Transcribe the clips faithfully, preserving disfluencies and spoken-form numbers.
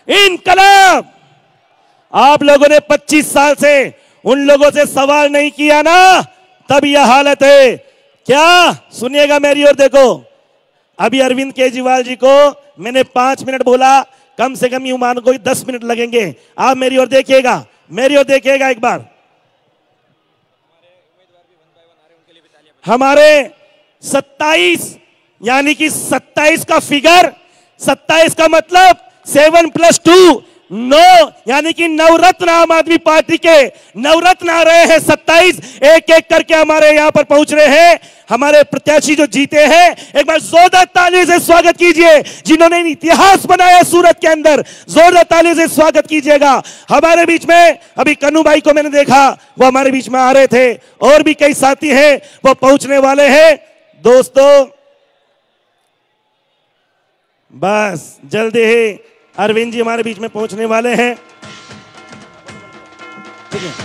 इनकलाब। आप लोगों ने पच्चीस साल से उन लोगों से सवाल नहीं किया ना, तब यह हालत है। क्या सुनिएगा मेरी ओर देखो, अभी अरविंद केजरीवाल जी को मैंने पांच मिनट बोला, कम से कम यूं मान को दस मिनट लगेंगे। आप मेरी ओर देखिएगा, मेरी ओर देखिएगा एक बार। हमारे सत्ताईस यानी कि सत्ताईस का फिगर, सत्ताईस का मतलब सेवन प्लस टू नौ, यानी कि नवरत्न आम आदमी पार्टी के नवरत्न आ रहे हैं। सत्ताईस एक एक करके हमारे यहां पर पहुंच रहे हैं। हमारे प्रत्याशी जो जीते हैं, एक बार जोरदार ताली से स्वागत कीजिए। जिन्होंने इतिहास बनाया सूरत के अंदर, जोरदार ताली से स्वागत कीजिएगा। हमारे बीच में अभी कन्नू भाई को मैंने देखा, वो हमारे बीच में आ रहे थे, और भी कई साथी हैं वो पहुंचने वाले हैं। दोस्तों बस जल्दी ही अरविंद जी हमारे बीच में पहुंचने वाले हैं। ठीक है,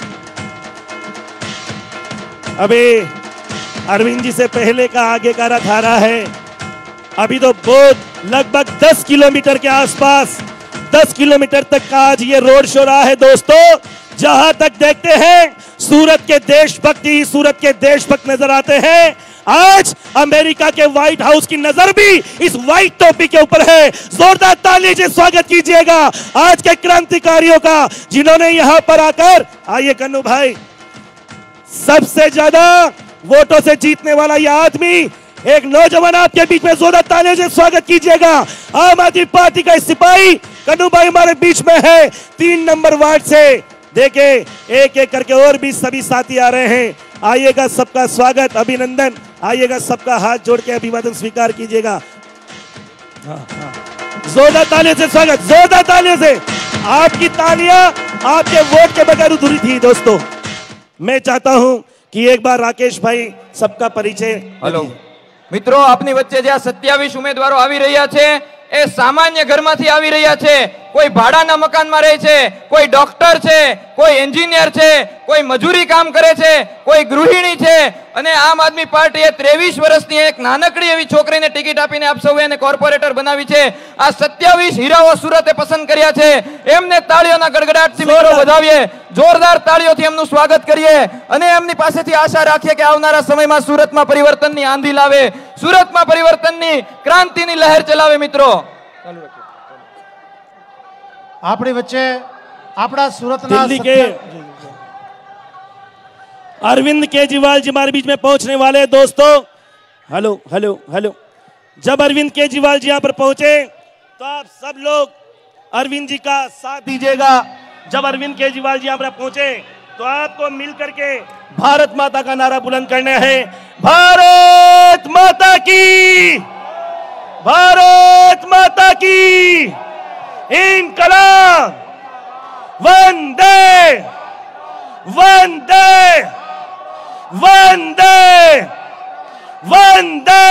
अभी अरविंद जी से पहले का आगे का रथ आ रहा है। अभी तो बहुत लगभग दस किलोमीटर के आसपास, दस किलोमीटर तक का आज ये रोड शो रहा है। दोस्तों जहां तक देखते हैं सूरत के देशभक्त ही सूरत के देशभक्त नजर आते हैं। आज अमेरिका के व्हाइट हाउस की नजर भी इस व्हाइट टोपी के ऊपर है। जोरदार ताली से स्वागत कीजिएगा आज के क्रांतिकारियों का, जिन्होंने यहां पर आकर, आइए कन्नू भाई, सबसे ज्यादा वोटों से जीतने वाला यह आदमी, एक नौजवान आपके बीच में, जोरदार ताली से स्वागत कीजिएगा। आम आदमी पार्टी का सिपाही कन्नू भाई हमारे बीच में है, तीन नंबर वार्ड से। देखे एक एक करके और भी सभी साथी आ रहे हैं। आइएगा, सबका स्वागत, अभिनंदन। आइएगा, सबका हाथ जोड़ के अभिवादन स्वीकार कीजिएगा। हाँ, हाँ। जोरदार तालियों से स्वागत, जोरदार तालियों से। आपकी तालियां आपके वोट के बगैर अधूरी थी। दोस्तों मैं चाहता हूं कि एक बार राकेश भाई सबका परिचय। हेलो मित्रों, आपनी वच्चे जे सत्यावीस उम्मीदवारों આવી રહ્યા છે એ સામાન્ય ઘરમાંથી આવી રહ્યા છે। કોઈ ભાડાના મકાનમાં રહે છે, કોઈ ડોક્ટર છે, કોઈ એન્જિનિયર છે, કોઈ મજૂરી કામ કરે છે, કોઈ ગૃહિણી છે, અને આમ આદમી પાર્ટીએ ત્રેવીસ વર્ષની એક નાનકડી એવી છોકરીને ટિકિટ આપીને આપ સૌએ એને કોર્પોરેટર બનાવી છે। આ સત્યાવીસ હીરાઓ સુરતે પસંદ કર્યા છે, એમને તાળીઓના ગડગડાટથી મિત્રો વધાવીએ, જોરદાર તાળીઓથી એમનું સ્વાગત કરીએ અને એમની પાસેથી આશા રાખીએ કે આવનારા સમયમાં સુરતમાં પરિવર્તનની આંધી લાવે, સુરતમાં પરિવર્તનની ક્રાંતિની લહેર ચલાવે। મિત્રો આપણી વચ્ચે આપણા સુરતના दिल्ली के अरविंद केजरीवाल जी हमारे बीच में पहुंचने वाले हैं। दोस्तों हेलो हेलो हेलो, जब अरविंद केजरीवाल जी यहां पर पहुंचे तो आप सब लोग अरविंद जी का साथ दीजिएगा। जब अरविंद केजरीवाल जी यहां पर पहुंचे तो आपको मिल करके भारत माता का नारा बुलंद करना है। भारत माता की, भारत माता की इनकलाब, वंदे वंदे वंदे वंदे,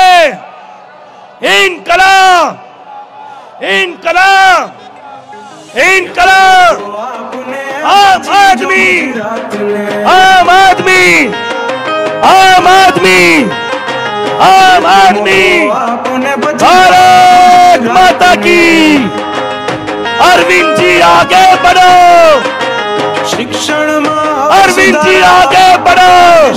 इनकलाब इनकलाब इनकलाब। आम आदमी आम आदमी आम आदमी आम आदमी, भारत माता की। अरविंद जी आगे बढ़ो, शिक्षण अरविंद जी आगे बढ़ो।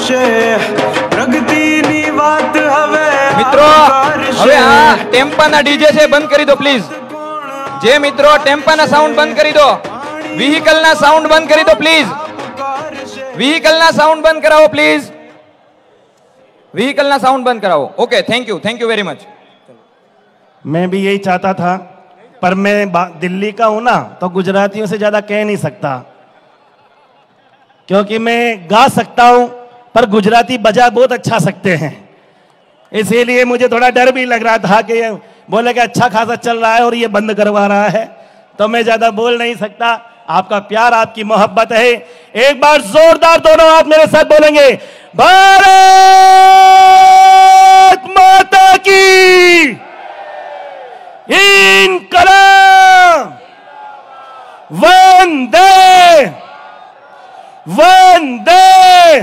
પ્રગતિની વાત હવે મિત્રો હવે આ ટેમ્પાના ડીજે છે બંધ કરી દો પ્લીઝ। જે મિત્રો ટેમ્પાના સાઉન્ડ બંધ કરી દો, વ્હીકલના સાઉન્ડ બંધ કરી દો પ્લીઝ, વ્હીકલના સાઉન્ડ બંધ કરાવો પ્લીઝ, व्हीकल ना साउंड बंद कराओ। Okay, thank you, thank you very much. मैं भी यही चाहता था, पर मैं दिल्ली का हूं ना, तो गुजरातियों से ज्यादा कह नहीं सकता, क्योंकि मैं गा सकता हूं पर गुजराती बजा बहुत अच्छा सकते हैं। इसीलिए मुझे थोड़ा डर भी लग रहा था कि ये बोले कि अच्छा खासा चल रहा है और ये बंद करवा रहा है, तो मैं ज्यादा बोल नहीं सकता। आपका प्यार, आपकी मोहब्बत है। एक बार जोरदार दोनों आप मेरे साथ बोलेंगे, भारत माता की इनकलाब, वंदे वंदे।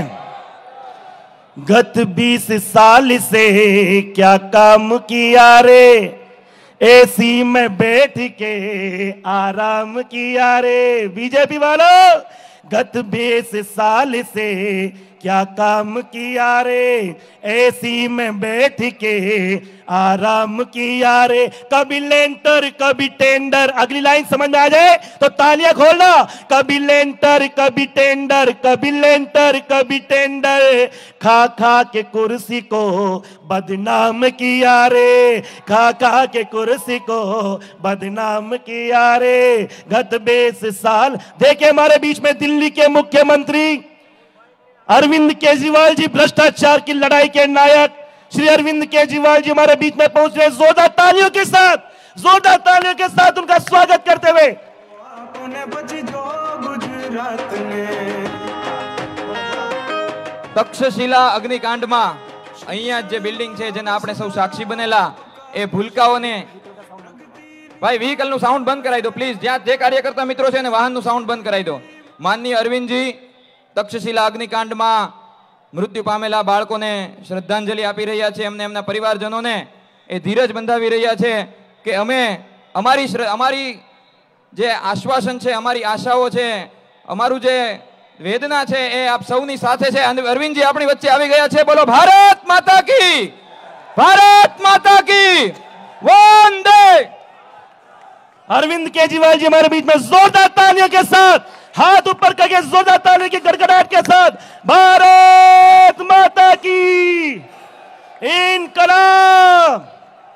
गत बीस साल से क्या काम किया रे, एसी में बैठ के आराम किया रे। बीजेपी वालों, गत बीस साल से क्या काम किया रे, एसी में बैठ के आराम किया रे। कभी लेंटर कभी टेंडर, अगली लाइन समझ में आ जाए तो तालियां खोलना। कभी लेंटर कभी टेंडर, कभी लेंटर कभी टेंडर, खा खा के कुर्सी को बदनाम किया रे, खा खा के कुर्सी को बदनाम किया रे। गत बीस साल देखे हमारे बीच में दिल्ली के मुख्यमंत्री अरविंद केजरीवाल जी, भ्रष्टाचार की लड़ाई के नायक श्री अरविंद केजरीवाल जी हमारे बीच में पहुंच रहे। जोरदार तालियों के साथ, जोरदार तालियों के साथ उनका स्वागत करते हुए। तक्षशिला अग्निकांड में अहिया जे बिल्डिंग है जेने आपणे सौ साक्षी बनेला ए भूलकाओने भाई व्हीकल नु साउंड बंद कराई दो प्लीज। ज्यां जे कार्यकर्ता मित्रों छे ने वाहन नु साउंड बंद कराई दो। माननीय अरविंद जी तक्षशिला अग्निकांड में मृत्यु पामेला बाळकोने श्रद्धांजलि आपी रह्या छे। अमने एमना परिवारजनोने ए धीरज बंधावी रह्या छे के अमे अमारी अमारी जे आश्वासन छे, अमारी आशाओ छे, अमारू जे वेदना छे ए आप सौनी साथे छे। अरविंद जी आपणी वच्चे आवी गया छे। बोलो भारत माता की, भारत माता की वंदे। अरविंद केजरीवाल जी हमारे बीच में जोरदार तालियों के साथ, हाथ ऊपर करके जोरदार तालियों की गड़गड़ाहट के साथ, भारत माता की इनकलाब,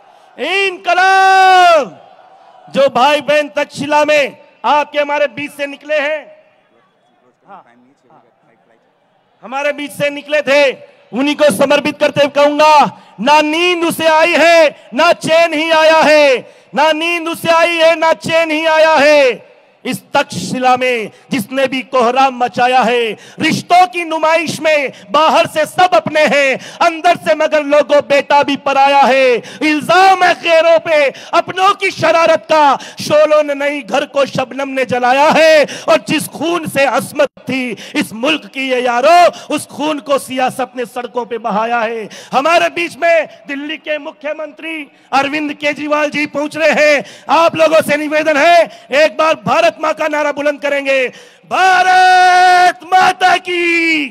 इनकलाब। जो भाई बहन तक्षशिला में आपके हमारे बीच से निकले हैं, हाँ, हाँ, हमारे बीच से निकले थे, उन्हीं को समर्पित करते हुए कहूंगा, ना नींद उसे आई है ना चैन ही आया है, ना नींद उसे आई है ना चैन ही आया है। इस तक्षशिला में जिसने भी कोहराम मचाया है, रिश्तों की नुमाइश में बाहर से सब अपने हैं, अंदर से मगर लोगों बेटा भी पराया है। इल्जाम है खैरों पे अपनों की शरारत का, शोलों ने नहीं घर को शबनम ने जलाया है। और जिस खून से असमत थी इस मुल्क की ये यारो, उस खून को सियासत ने सड़कों पे बहाया है। हमारे बीच में दिल्ली के मुख्यमंत्री अरविंद केजरीवाल जी पहुंच रहे हैं। आप लोगों से निवेदन है, एक बार भारत मां का नारा बुलंद करेंगे। भारत माता की,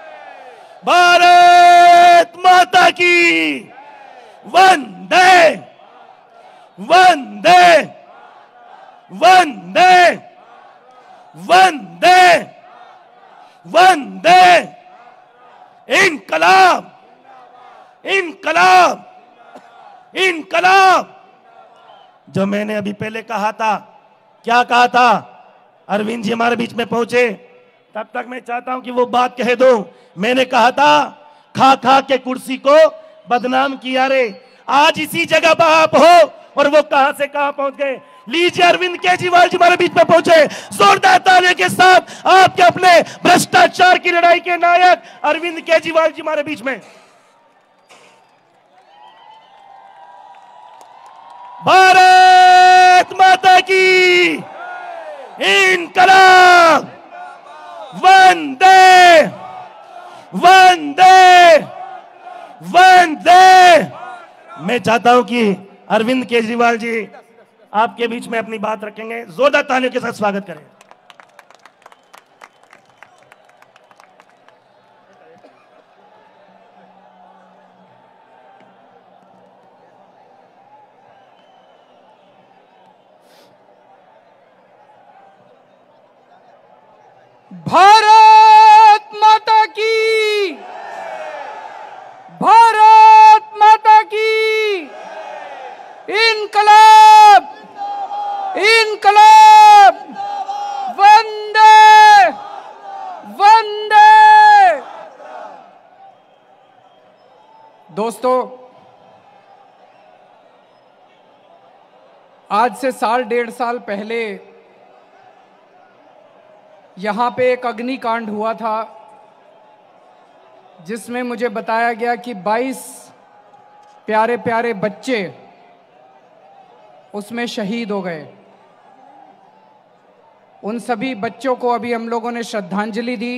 भारत माता की वंदे, वंदे, वंदे, वंदे, वंदे। इनकलाब, इनकलाब, इनकलाब। जो मैंने अभी पहले कहा था, क्या कहा था? अरविंद जी हमारे बीच में पहुंचे, तब तक मैं चाहता हूं कि वो बात कह दो। मैंने कहा था खा खा के कुर्सी को बदनाम किया रे। आज इसी जगह पर आप हो और वो कहां से कहां पहुंच गए। लीजिए अरविंद केजरीवाल जी हमारे बीच में पहुंचे। जोरदार तालियों के साथ आपके अपने भ्रष्टाचार की लड़ाई के नायक अरविंद केजरीवाल जी हमारे बीच में। भारत माता की इनकलाब, वंदे, वंदे, वंदे। मैं चाहता हूं कि अरविंद केजरीवाल जी आपके बीच में अपनी बात रखेंगे। जोरदार तालियों के साथ स्वागत करें। भारत माता की, भारत माता की इनकलाब, इनकलाब, वंदे, वंदे। दोस्तों, आज से साल डेढ़ साल पहले यहाँ पे एक अग्निकांड हुआ था, जिसमें मुझे बताया गया कि बाईस प्यारे प्यारे बच्चे उसमें शहीद हो गए। उन सभी बच्चों को अभी हम लोगों ने श्रद्धांजलि दी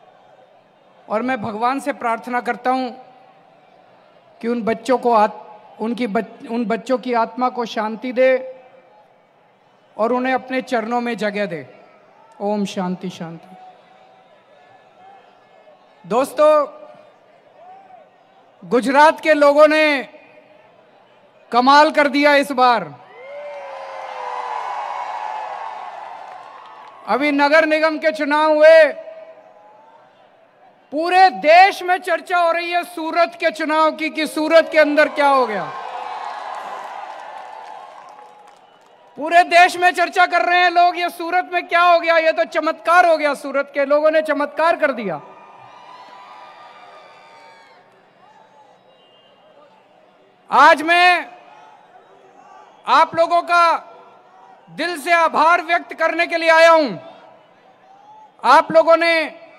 और मैं भगवान से प्रार्थना करता हूँ कि उन बच्चों को उनकी बच, उन बच्चों की आत्मा को शांति दे और उन्हें अपने चरणों में जगह दे। ओम शांति शांति। दोस्तों, गुजरात के लोगों ने कमाल कर दिया इस बार। अभी नगर निगम के चुनाव हुए, पूरे देश में चर्चा हो रही है सूरत के चुनाव की कि सूरत के अंदर क्या हो गया। पूरे देश में चर्चा कर रहे हैं लोग, ये सूरत में क्या हो गया, ये तो चमत्कार हो गया। सूरत के लोगों ने चमत्कार कर दिया। आज मैं आप लोगों का दिल से आभार व्यक्त करने के लिए आया हूं। आप लोगों ने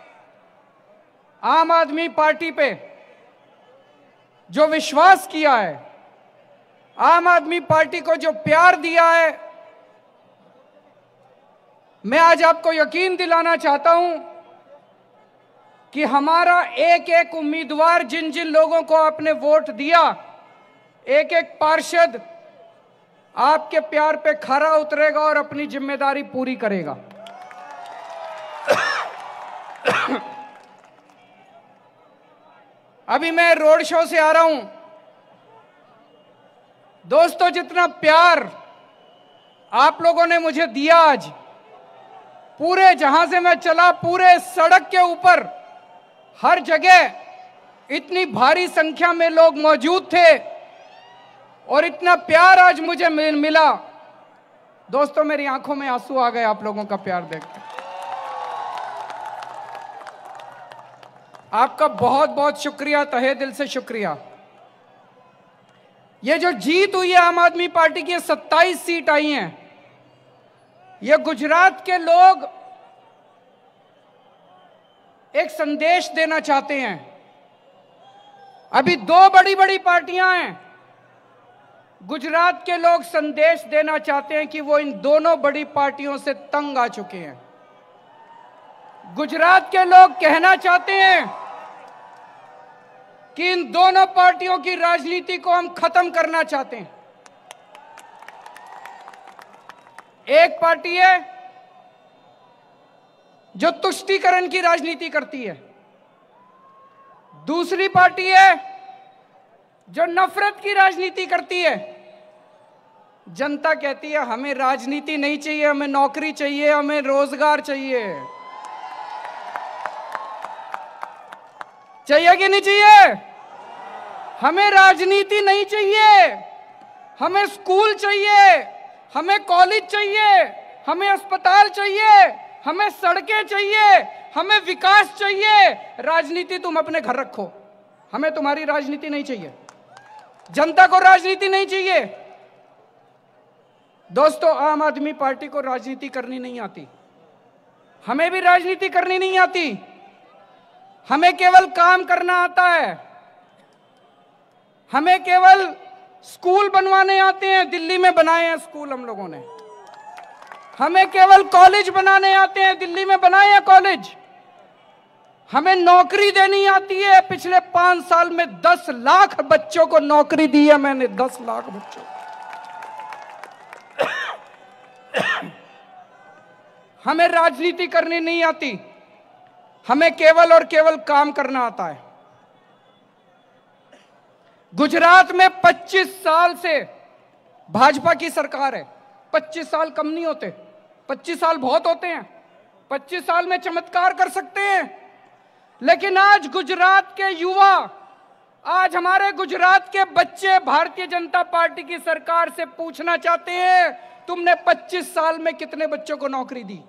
आम आदमी पार्टी पे जो विश्वास किया है, आम आदमी पार्टी को जो प्यार दिया है, मैं आज आपको यकीन दिलाना चाहता हूं कि हमारा एक एक उम्मीदवार, जिन जिन लोगों को आपने वोट दिया, एक एक पार्षद आपके प्यार पे खरा उतरेगा और अपनी जिम्मेदारी पूरी करेगा। अभी मैं रोड शो से आ रहा हूं। दोस्तों, जितना प्यार आप लोगों ने मुझे दिया आज, पूरे जहां से मैं चला, पूरे सड़क के ऊपर हर जगह इतनी भारी संख्या में लोग मौजूद थे और इतना प्यार आज मुझे मिला। दोस्तों, मेरी आंखों में आंसू आ गए आप लोगों का प्यार देखकर। आपका बहुत बहुत शुक्रिया, तहे दिल से शुक्रिया। ये जो जीत हुई है आम आदमी पार्टी की, सत्ताईस सीट आई हैं, ये गुजरात के लोग एक संदेश देना चाहते हैं। अभी दो बड़ी बड़ी पार्टियां हैं, गुजरात के लोग संदेश देना चाहते हैं कि वो इन दोनों बड़ी पार्टियों से तंग आ चुके हैं। गुजरात के लोग कहना चाहते हैं कि इन दोनों पार्टियों की राजनीति को हम खत्म करना चाहते हैं। एक पार्टी है जो तुष्टीकरण की राजनीति करती है, दूसरी पार्टी है जो नफरत की राजनीति करती है। जनता कहती है हमें राजनीति नहीं चाहिए, हमें नौकरी चाहिए, हमें रोजगार चाहिए। चाहिए कि नहीं चाहिए? हमें राजनीति नहीं चाहिए, हमें स्कूल चाहिए, हमें कॉलेज चाहिए, हमें अस्पताल चाहिए, हमें सड़कें चाहिए, हमें विकास चाहिए। राजनीति तुम अपने घर रखो, हमें तुम्हारी राजनीति नहीं चाहिए। जनता को राजनीति नहीं चाहिए। दोस्तों, आम आदमी पार्टी को राजनीति करनी नहीं आती, हमें भी राजनीति करनी नहीं आती। हमें केवल काम करना आता है, हमें केवल स्कूल बनवाने आते हैं। दिल्ली में बनाए हैं स्कूल हम लोगों ने। हमें केवल कॉलेज बनाने आते हैं, दिल्ली में बनाए हैं कॉलेज। हमें नौकरी देनी आती है। पिछले पांच साल में दस लाख बच्चों को नौकरी दी है मैंने, दस लाख बच्चों। हमें राजनीति करनी नहीं आती, हमें केवल और केवल काम करना आता है। गुजरात में पच्चीस साल से भाजपा की सरकार है। पच्चीस साल कम नहीं होते, पच्चीस साल बहुत होते हैं। पच्चीस साल में चमत्कार कर सकते हैं। लेकिन आज गुजरात के युवा, आज हमारे गुजरात के बच्चे भारतीय जनता पार्टी की सरकार से पूछना चाहते हैं, तुमने पच्चीस साल में कितने बच्चों को नौकरी दी?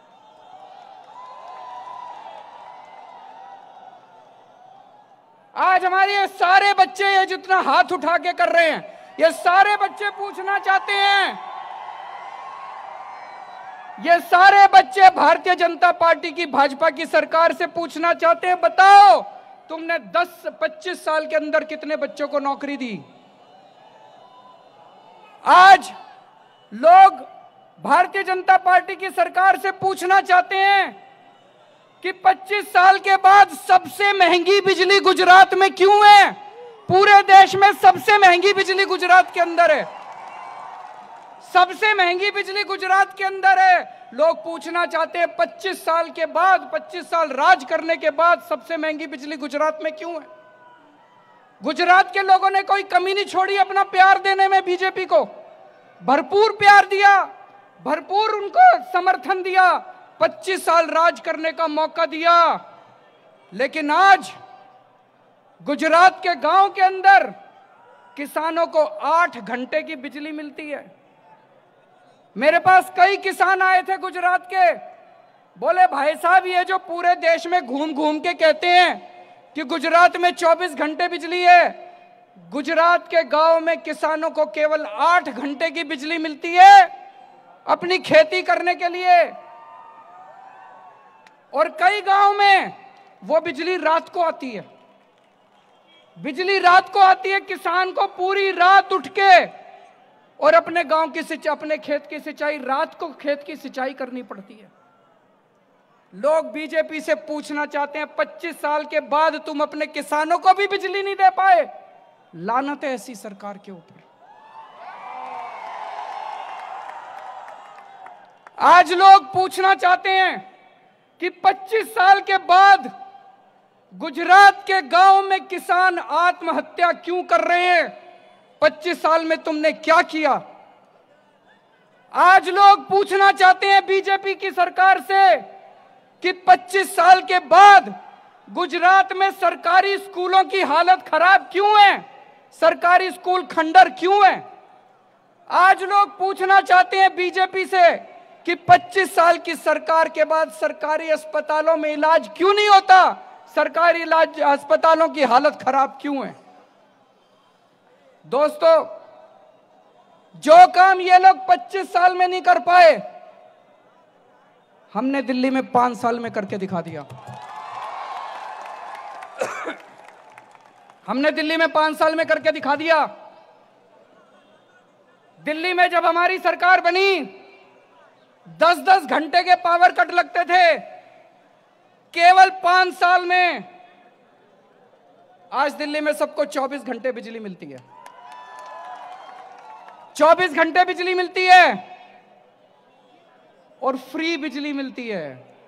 आज हमारे ये सारे बच्चे, ये जितना हाथ उठा के कर रहे हैं, ये सारे बच्चे पूछना चाहते हैं, ये सारे बच्चे भारतीय जनता पार्टी की, भाजपा की सरकार से पूछना चाहते हैं, बताओ तुमने दस पच्चीस साल के अंदर कितने बच्चों को नौकरी दी? आज लोग भारतीय जनता पार्टी की सरकार से पूछना चाहते हैं कि पच्चीस साल के बाद सबसे महंगी बिजली गुजरात में क्यों है? पूरे देश में सबसे महंगी बिजली गुजरात के अंदर है, सबसे महंगी बिजली गुजरात के अंदर है। लोग पूछना चाहते हैं पच्चीस साल के बाद, पच्चीस साल राज करने के बाद सबसे महंगी बिजली गुजरात में क्यों है? गुजरात के लोगों ने कोई कमी नहीं छोड़ी अपना प्यार देने में, बीजेपी को भरपूर प्यार दिया, भरपूर उनको समर्थन दिया, पच्चीस साल राज करने का मौका दिया। लेकिन आज गुजरात के गांव के अंदर किसानों को आठ घंटे की बिजली मिलती है। मेरे पास कई किसान आए थे गुजरात के, बोले भाई साहब ये जो पूरे देश में घूम घूम के कहते हैं कि गुजरात में चौबीस घंटे बिजली है, गुजरात के गांव में किसानों को केवल आठ घंटे की बिजली मिलती है अपनी खेती करने के लिए, और कई गांव में वो बिजली रात को आती है। बिजली रात को आती है, किसान को पूरी रात उठ के और अपने गांव की सिंचाई, अपने खेत की सिंचाई, रात को खेत की सिंचाई करनी पड़ती है। लोग बीजेपी से पूछना चाहते हैं पच्चीस साल के बाद तुम अपने किसानों को भी बिजली नहीं दे पाए, लानत है ऐसी सरकार के ऊपर। आज लोग पूछना चाहते हैं कि पच्चीस साल के बाद गुजरात के गांव में किसान आत्महत्या क्यों कर रहे हैं, पच्चीस साल में तुमने क्या किया? आज लोग पूछना चाहते हैं बीजेपी की सरकार से कि पच्चीस साल के बाद गुजरात में सरकारी स्कूलों की हालत खराब क्यों है, सरकारी स्कूल खंडर क्यों है? आज लोग पूछना चाहते हैं बीजेपी से कि पच्चीस साल की सरकार के बाद सरकारी अस्पतालों में इलाज क्यों नहीं होता, सरकारी इलाज अस्पतालों की हालत खराब क्यों है? दोस्तों, जो काम ये लोग पच्चीस साल में नहीं कर पाए, हमने दिल्ली में पांच साल में करके दिखा दिया। हमने दिल्ली में पांच साल में करके दिखा दिया। दिल्ली में जब हमारी सरकार बनी, दस दस घंटे के पावर कट लगते थे, केवल पांच साल में आज दिल्ली में सबको चौबीस घंटे बिजली मिलती है। चौबीस घंटे बिजली मिलती है और फ्री बिजली मिलती है।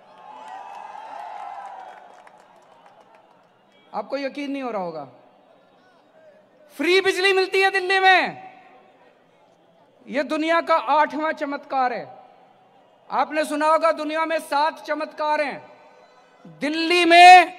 आपको यकीन नहीं हो रहा होगा, फ्री बिजली मिलती है दिल्ली में। यह दुनिया का आठवां चमत्कार है। आपने सुना होगा दुनिया में सात चमत्कार हैं, दिल्ली में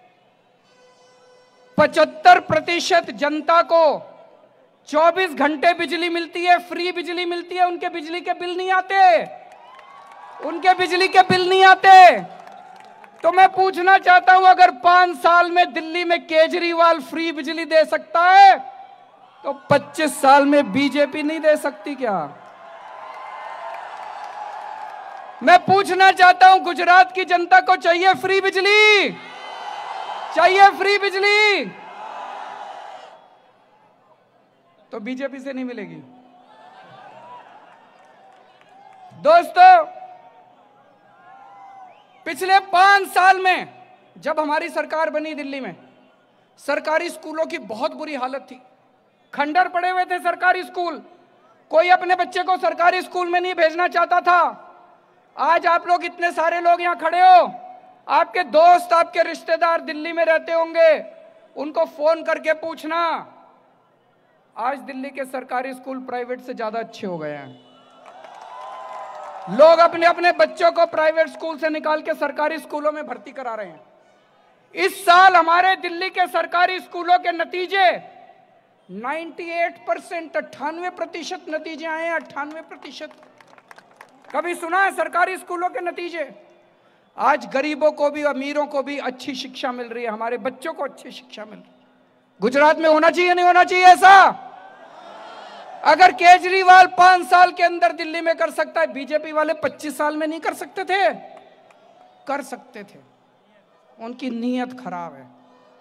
पचहत्तर प्रतिशत जनता को चौबीस घंटे बिजली मिलती है, फ्री बिजली मिलती है। उनके बिजली के बिल नहीं आते, उनके बिजली के बिल नहीं आते। तो मैं पूछना चाहता हूं, अगर पांच साल में दिल्ली में केजरीवाल फ्री बिजली दे सकता है, तो पच्चीस साल में बीजेपी नहीं दे सकती क्या? मैं पूछना चाहता हूं, गुजरात की जनता को चाहिए फ्री बिजली, चाहिए फ्री बिजली, तो बीजेपी से नहीं मिलेगी। दोस्तों, पिछले पांच साल में जब हमारी सरकार बनी दिल्ली में, सरकारी स्कूलों की बहुत बुरी हालत थी, खंडर पड़े हुए थे सरकारी स्कूल, कोई अपने बच्चे को सरकारी स्कूल में नहीं भेजना चाहता था। आज आप लोग इतने सारे लोग यहां खड़े हो, आपके दोस्त, आपके रिश्तेदार दिल्ली में रहते होंगे, उनको फोन करके पूछना, आज दिल्ली के सरकारी स्कूल प्राइवेट से ज्यादा अच्छे हो गए हैं। लोग अपने अपने बच्चों को प्राइवेट स्कूल से निकाल के सरकारी स्कूलों में भर्ती करा रहे हैं। इस साल हमारे दिल्ली के सरकारी स्कूलों के नतीजे अट्ठानवे परसेंट अट्ठानवे प्रतिशत नतीजे आए हैं। अट्ठानवे प्रतिशत कभी सुना है सरकारी स्कूलों के नतीजे? आज गरीबों को भी, अमीरों को भी अच्छी शिक्षा मिल रही है, हमारे बच्चों को अच्छी शिक्षा मिल रही है। गुजरात में होना चाहिए, नहीं होना चाहिए ऐसा? अगर केजरीवाल पांच साल के अंदर दिल्ली में कर सकता है, बीजेपी वाले पच्चीस साल में नहीं कर सकते थे? कर सकते थे। उनकी नीयत खराब है।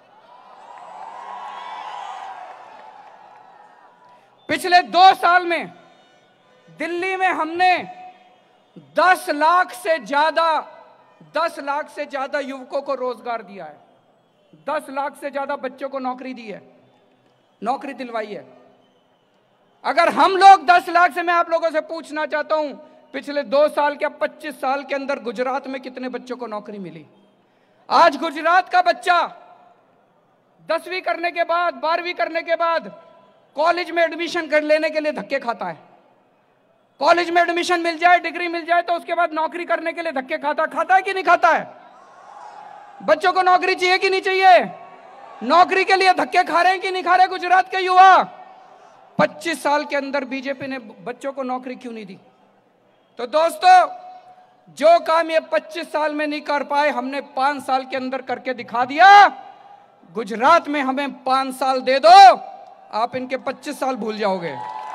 पिछले दो साल में दिल्ली में हमने दस लाख से ज्यादा दस लाख से ज्यादा युवकों को रोजगार दिया है, दस लाख से ज्यादा बच्चों को नौकरी दी है। नौकरी दिलवाई है। अगर हम लोग दस लाख से, मैं आप लोगों से पूछना चाहता हूं, पिछले दो साल के पच्चीस साल के अंदर गुजरात में कितने बच्चों को नौकरी मिली? आज गुजरात का बच्चा दसवीं करने के बाद, बारहवीं करने के बाद कॉलेज में एडमिशन कर लेने के लिए धक्के खाता है। कॉलेज में एडमिशन मिल जाए, डिग्री मिल जाए तो उसके बाद नौकरी करने के लिए धक्के खाता खाता है कि नहीं खाता है? बच्चों को नौकरी चाहिए कि नहीं चाहिए? नौकरी के लिए धक्के खा रहे हैं कि नहीं खा रहे गुजरात के युवा? पच्चीस साल के अंदर बीजेपी ने बच्चों को नौकरी क्यों नहीं दी? तो दोस्तों, जो काम ये पच्चीस साल में नहीं कर पाए, हमने पांच साल के अंदर करके दिखा दिया। गुजरात में हमें पांच साल दे दो, आप इनके पच्चीस साल भूल जाओगे।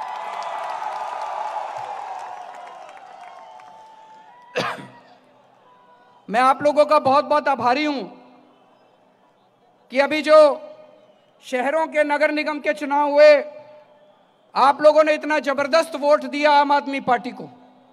मैं आप लोगों का बहुत बहुत आभारी हूं कि अभी जो शहरों के नगर निगम के चुनाव हुए, आप लोगों ने इतना जबरदस्त वोट दिया आम आदमी पार्टी को।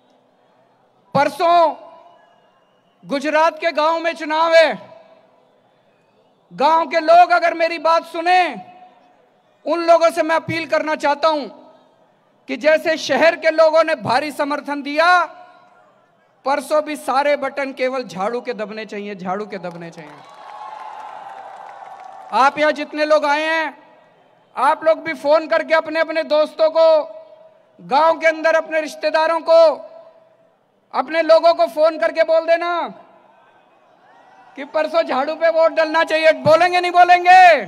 परसों गुजरात के गांव में चुनाव है। गांव के लोग अगर मेरी बात सुने, उन लोगों से मैं अपील करना चाहता हूं कि जैसे शहर के लोगों ने भारी समर्थन दिया, परसों भी सारे बटन केवल झाड़ू के दबने चाहिए, झाड़ू के दबने चाहिए। आप यहां जितने लोग आए हैं, आप लोग भी फोन करके अपने अपने दोस्तों को, गांव के अंदर अपने रिश्तेदारों को, अपने लोगों को फोन करके बोल देना कि परसों झाड़ू पे वोट डालना चाहिए। बोलेंगे नहीं बोलेंगे?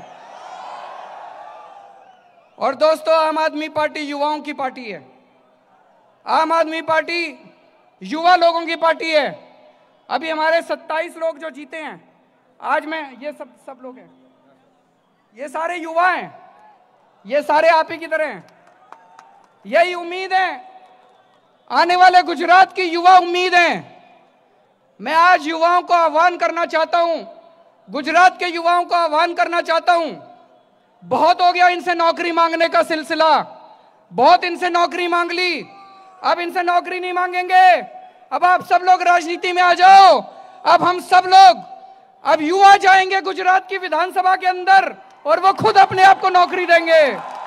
और दोस्तों, आम आदमी पार्टी युवाओं की पार्टी है। आम आदमी पार्टी युवा लोगों की पार्टी है। अभी हमारे सत्ताईस लोग जो जीते हैं, आज मैं, ये सब सब लोग हैं, ये सारे युवा हैं, ये सारे आप ही की तरह हैं। यही उम्मीद है, आने वाले गुजरात की युवा उम्मीद है। मैं आज युवाओं को आह्वान करना चाहता हूं, गुजरात के युवाओं को आह्वान करना चाहता हूं, बहुत हो गया इनसे नौकरी मांगने का सिलसिला, बहुत इनसे नौकरी मांग ली, अब इनसे नौकरी नहीं मांगेंगे। अब आप सब लोग राजनीति में आ जाओ। अब हम सब लोग, अब युवा जाएंगे गुजरात की विधानसभा के अंदर और वो खुद अपने आप को नौकरी देंगे।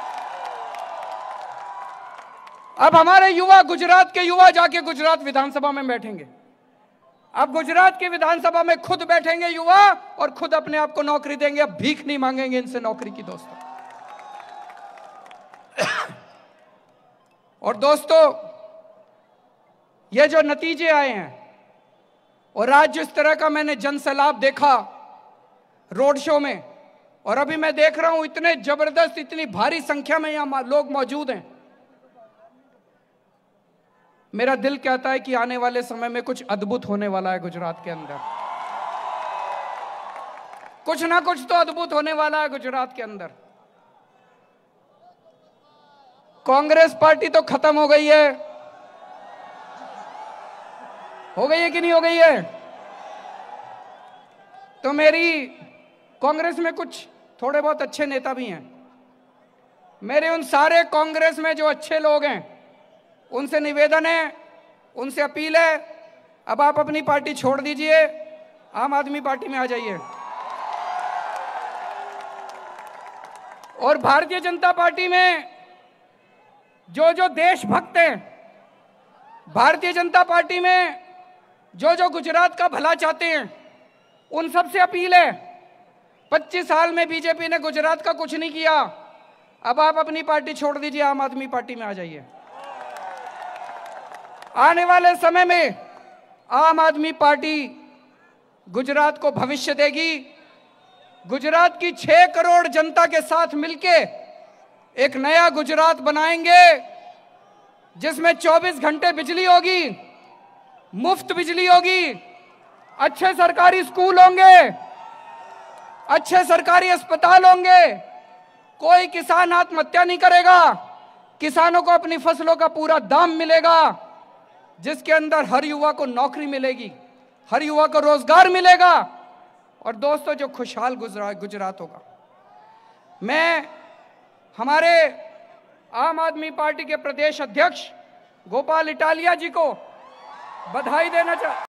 अब हमारे युवा, गुजरात के युवा जाके गुजरात विधानसभा में बैठेंगे। अब गुजरात की विधानसभा में खुद बैठेंगे युवा और खुद अपने आप को नौकरी देंगे। अब भीख नहीं मांगेंगे इनसे नौकरी की दोस्तों। और दोस्तों, ये जो नतीजे आए हैं और आज जिस तरह का मैंने जन सैलाब देखा रोड शो में, और अभी मैं देख रहा हूं इतने जबरदस्त, इतनी भारी संख्या में यहां लोग मौजूद हैं, मेरा दिल कहता है कि आने वाले समय में कुछ अद्भुत होने वाला है गुजरात के अंदर। कुछ ना कुछ तो अद्भुत होने वाला है गुजरात के अंदर। कांग्रेस पार्टी तो खत्म हो गई है, हो गई है कि नहीं हो गई है? तो मेरी, कांग्रेस में कुछ थोड़े बहुत अच्छे नेता भी हैं। मेरे उन सारे कांग्रेस में जो अच्छे लोग हैं, उनसे निवेदन है, उनसे अपील है, अब आप अपनी पार्टी छोड़ दीजिए, आम आदमी पार्टी में आ जाइए। और भारतीय जनता पार्टी में जो जो देशभक्त हैं, भारतीय जनता पार्टी में जो जो गुजरात का भला चाहते हैं, उन सब से अपील है, पच्चीस साल में बीजेपी ने गुजरात का कुछ नहीं किया, अब आप अपनी पार्टी छोड़ दीजिए, आम आदमी पार्टी में आ जाइए। आने वाले समय में आम आदमी पार्टी गुजरात को भविष्य देगी। गुजरात की छह करोड़ जनता के साथ मिलके एक नया गुजरात बनाएंगे, जिसमें चौबीस घंटे बिजली होगी, मुफ्त बिजली होगी, अच्छे सरकारी स्कूल होंगे, अच्छे सरकारी अस्पताल होंगे, कोई किसान आत्महत्या नहीं करेगा, किसानों को अपनी फसलों का पूरा दाम मिलेगा, जिसके अंदर हर युवा को नौकरी मिलेगी, हर युवा को रोजगार मिलेगा, और दोस्तों जो खुशहाल गुजरात गुजरात होगा। मैं हमारे आम आदमी पार्टी के प्रदेश अध्यक्ष गोपाल इटालिया जी को बधाई देना चाहता